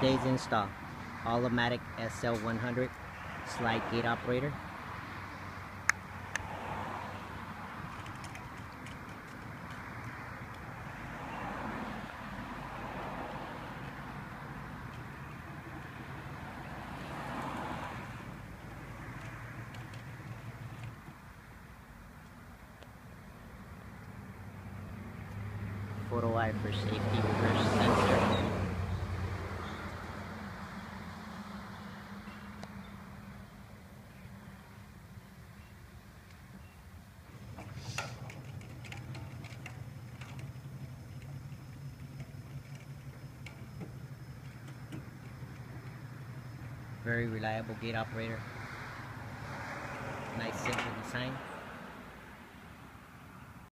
today's install. All-O-Matic SL100 slide gate operator. Photo eye for safety, reverse sensor. Very reliable gate operator. Nice simple design.